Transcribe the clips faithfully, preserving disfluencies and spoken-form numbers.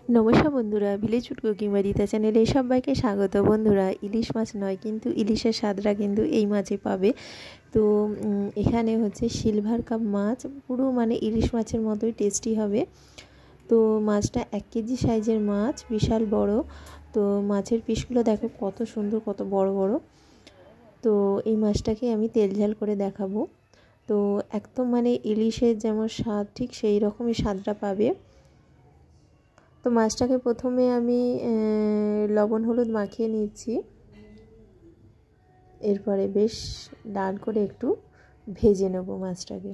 নমস্কার বন্ধুরা, village food cooking by Rita চ্যানেলে সবাইকে স্বাগত। বন্ধুরা, ইলিশ মাছ নয় কিন্তু ইলিশের স্বাদটা কিন্তু এই মাছে পাবে। তো এখানে হচ্ছে সিলভার কাপ মাছ, পুরো মানে ইলিশ মাছের মতোই টেস্টি হবে। তো মাছটা এক কেজি সাইজের মাছ, বিশাল বড়। তো মাছের পিসগুলো দেখো কত সুন্দর, কত বড় বড়। তো এই মাছটাকে আমি তেল ঝাল করে দেখাবো। তো একদম মানে ইলিশের যেমন স্বাদ, ঠিক সেই রকমই স্বাদটা পাবে। তো মাছটাকে প্রথমে আমি লবণ হলুদ মাখিয়ে নিচ্ছি, এরপরে বেশ লাল করে একটু ভেজে নেব মাছটাকে।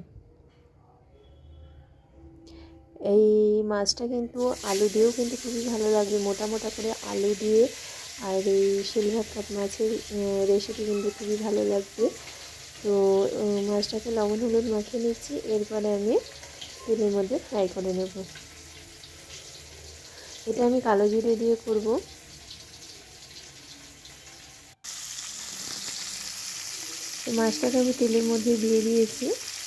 এই মাছটা কিন্তু আলু দিয়েও কিন্তু খুবই ভালো লাগবে, মোটা মোটা করে আলু দিয়ে। আর এই সিলভার কাপ মাছের রেসিপি কিন্তু খুবই ভালো লাগবে। তো মাছটাকে লবণ হলুদ মাখিয়ে নিচ্ছি, এরপরে আমি তেলের মধ্যে ফ্রাই করে নেব। এটা আমি কালো জিরে দিয়ে করব। তো মাছটাকে আমি তেলের মধ্যে দিয়ে দিয়েছি।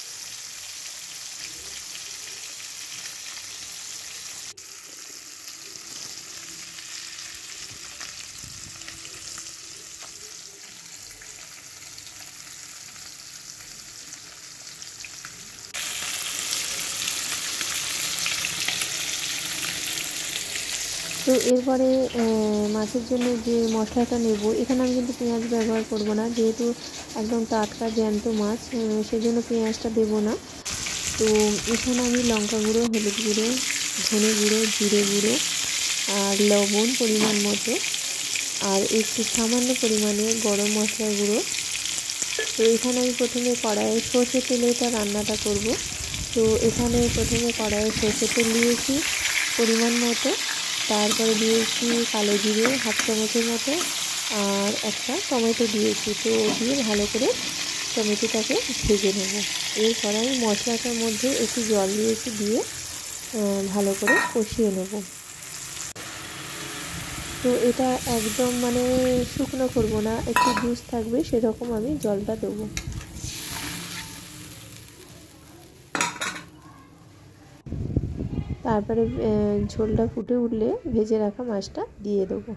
তো এরপরে মাছের জন্য যে মশলাটা নেব, এখানে আমি কিন্তু পেঁয়াজ ব্যবহার করব না, যেহেতু একদম টাটকা জ্যান্ত মাছ, সেজন্য পেঁয়াজটা দেব না। তো এখানে আমি লঙ্কা গুঁড়ো, হলুদ গুঁড়ো, ধনে গুঁড়ো, জিরে গুঁড়ো আর লবণ পরিমাণ মতো, আর একটু সামান্য পরিমাণে গরম মশলার গুঁড়ো। তো এখানে আমি প্রথমে কড়াইয়ে সর্ষের তেলে এটা রান্নাটা করব। তো এখানে প্রথমে কড়াইয়ে সর্ষের তেল দিয়েছি পরিমাণ মতো, তারপরে দিয়েছি কালো জিরে হাফ চামচের মতো, আর একটা টমেটো দিয়েছি। তো দিয়ে ভালো করে টমেটোটাকে ভেজে নেব। এরপর আমি মশলাটার মধ্যে একটু জল দিয়েছি, দিয়ে ভালো করে কষিয়ে নেব। তো এটা একদম মানে শুকনো করব না, একটু জুস থাকবে সেরকম আমি জলটা দেবো। তারপরে ঝোলটা ফুটে উঠলে ভেজে রাখা মাছটা দিয়ে দেবো।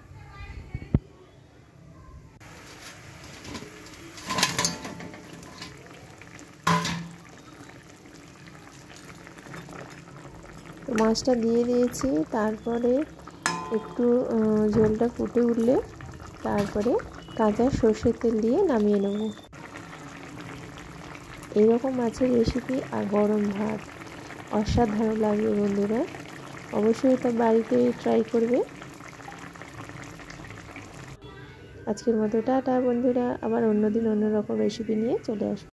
তো মাছটা দিয়ে দিয়েছি, তারপরে একটু ঝোলটা ফুটে উঠলে তারপরে কাঁচা সর্ষের তেল দিয়ে নামিয়ে নেব। এইরকম মাছের রেসিপি আর গরম ভাত অসাধারণ লাগবে বন্ধুরা, অবশ্যই এটা বাড়িতে ট্রাই করবে। আজকের মতো টাটা বন্ধুরা, আবার অন্যদিন অন্য রকম রেসিপি নিয়ে চলে আসবো।